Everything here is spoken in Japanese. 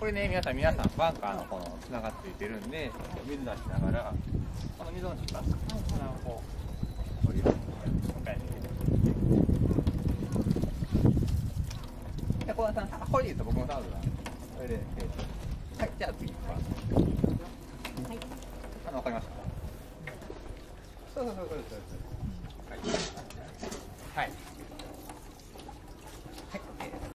れね、皆さん、バンカーのこのつながっていてるんで、水出しながら、この水の下、こう、降りる。で、小田さん、これでいいですよ、僕のタオルが。それで、はい、じゃあ次、はい。わかりました。そう。はい。はい。